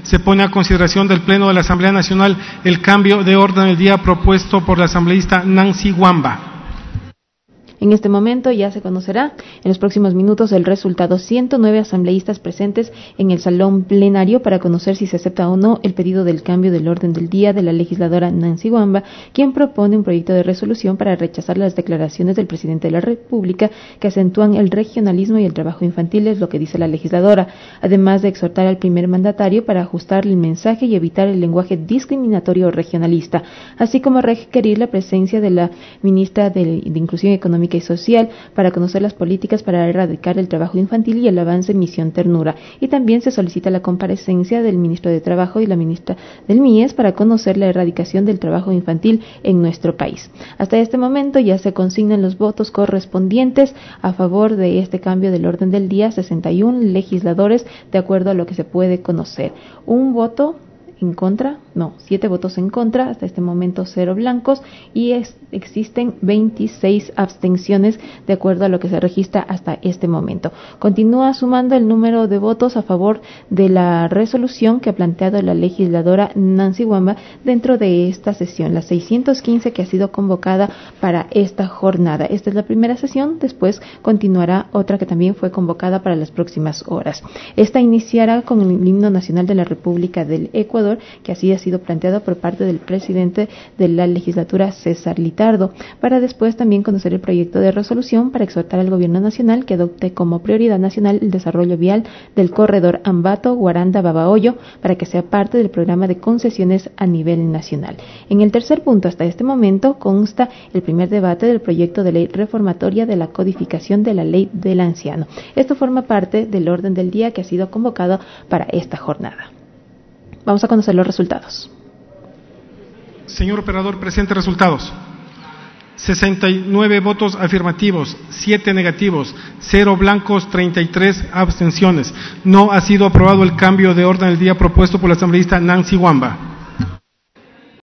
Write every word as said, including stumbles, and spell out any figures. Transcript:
se pone a consideración del Pleno de la Asamblea Nacional el cambio de orden del día propuesto por la asambleísta Nancy Wamba. En este momento ya se conocerá en los próximos minutos el resultado. ciento nueve asambleístas presentes en el salón plenario para conocer si se acepta o no el pedido del cambio del orden del día de la legisladora Nancy Wamba, quien propone un proyecto de resolución para rechazar las declaraciones del presidente de la República que acentúan el regionalismo y el trabajo infantil, es lo que dice la legisladora, además de exhortar al primer mandatario para ajustar el mensaje y evitar el lenguaje discriminatorio regionalista, así como requerir la presencia de la ministra de, de Inclusión Económica y Social para conocer las políticas para erradicar el trabajo infantil y el avance Misión Ternura. Y también se solicita la comparecencia del ministro de Trabajo y la ministra del M I E S para conocer la erradicación del trabajo infantil en nuestro país. Hasta este momento ya se consignan los votos correspondientes a favor de este cambio del orden del día, sesenta y uno legisladores, de acuerdo a lo que se puede conocer. Un voto en contra, no, siete votos en contra, hasta este momento cero blancos, y es, existen veintiséis abstenciones de acuerdo a lo que se registra hasta este momento. Continúa sumando el número de votos a favor de la resolución que ha planteado la legisladora Nancy Wamba dentro de esta sesión, la seiscientos quince que ha sido convocada para esta jornada. Esta es la primera sesión, después continuará otra que también fue convocada para las próximas horas. Esta iniciará con el himno nacional de la República del Ecuador, que así ha sido planteado por parte del presidente de la legislatura, César Litardo, para después también conocer el proyecto de resolución para exhortar al gobierno nacional que adopte como prioridad nacional el desarrollo vial del corredor Ambato-Guaranda-Babahoyo para que sea parte del programa de concesiones a nivel nacional. En el tercer punto, hasta este momento, consta el primer debate del proyecto de ley reformatoria de la codificación de la ley del anciano. Esto forma parte del orden del día que ha sido convocado para esta jornada. Vamos a conocer los resultados. Señor operador, presente resultados. sesenta y nueve votos afirmativos, siete negativos, cero blancos, treinta y tres abstenciones. No ha sido aprobado el cambio de orden del día propuesto por la asambleísta Nancy Wamba.